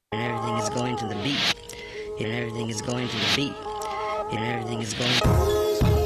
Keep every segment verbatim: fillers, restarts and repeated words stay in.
And everything is going to the beat. And everything is going to the beat. And everything is going to...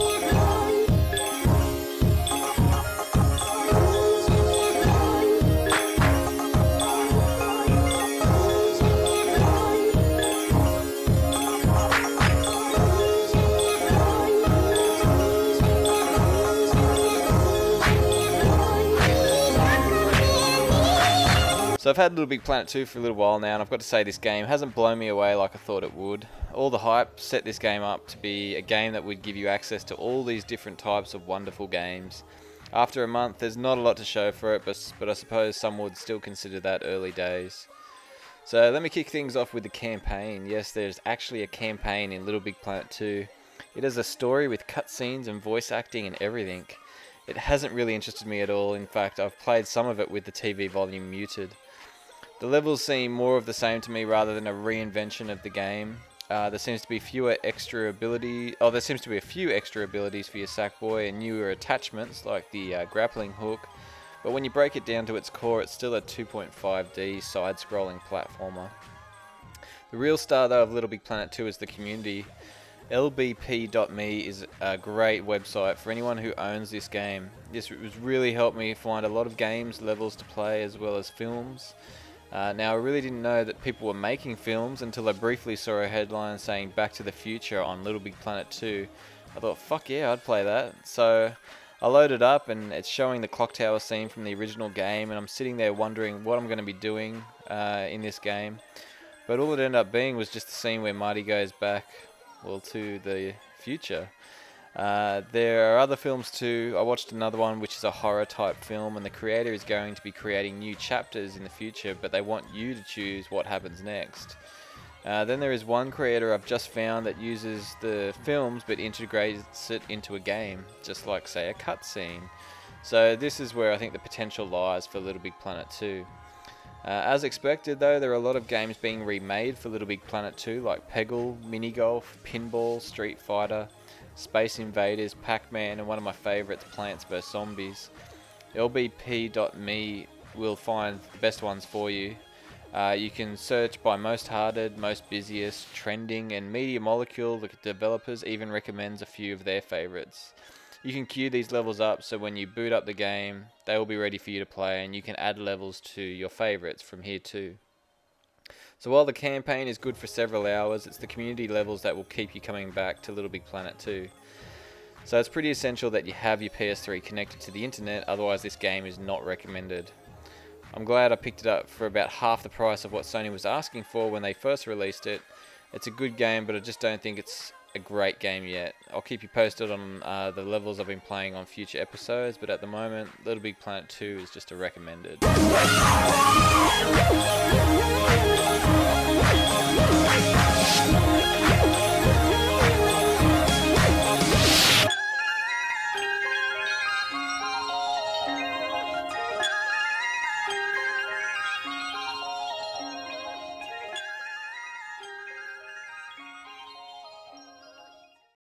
So I've had Little Big Planet two for a little while now, and I've got to say this game hasn't blown me away like I thought it would. All the hype set this game up to be a game that would give you access to all these different types of wonderful games. After a month, there's not a lot to show for it, but, but I suppose some would still consider that early days. So let me kick things off with the campaign. Yes, there's actually a campaign in Little Big Planet two. It has a story with cutscenes and voice acting and everything. It hasn't really interested me at all. In fact, I've played some of it with the T V volume muted. The levels seem more of the same to me rather than a reinvention of the game. Uh, there seems to be fewer extra ability. Oh, there seems to be a few extra abilities for your Sackboy and newer attachments like the uh, grappling hook. But when you break it down to its core, it's still a two point five D side-scrolling platformer. The real star though of Little Big Planet two is the community. L B P dot me is a great website for anyone who owns this game. This has really helped me find a lot of games, levels to play, as well as films. Uh, now, I really didn't know that people were making films until I briefly saw a headline saying Back to the Future on Little Big Planet two. I thought, fuck yeah, I'd play that. So I loaded up and it's showing the clock tower scene from the original game, and I'm sitting there wondering what I'm going to be doing uh, in this game. But all it ended up being was just the scene where Marty goes back, well, to the future. Uh, there are other films too. I watched another one which is a horror type film, and the creator is going to be creating new chapters in the future, but they want you to choose what happens next. Uh, then there is one creator I've just found that uses the films but integrates it into a game, just like say a cutscene. So this is where I think the potential lies for Little Big Planet two. Uh, as expected though, there are a lot of games being remade for Little Big Planet two, like Peggle, Minigolf, Pinball, Street Fighter, Space Invaders, Pac-Man, and one of my favourites, Plants versus. Zombies. L B P dot me will find the best ones for you. Uh, you can search by most hearted, most busiest, trending, and Media Molecule, the developers, even recommends a few of their favourites. You can queue these levels up so when you boot up the game, they will be ready for you to play, and you can add levels to your favourites from here too. So while the campaign is good for several hours, it's the community levels that will keep you coming back to Little Big Planet two. So it's pretty essential that you have your P S three connected to the internet, otherwise this game is not recommended. I'm glad I picked it up for about half the price of what Sony was asking for when they first released it. It's a good game, but I just don't think it's a great game yet. I'll keep you posted on uh, the levels I've been playing on future episodes, but at the moment, Little Big Planet two is just a recommended.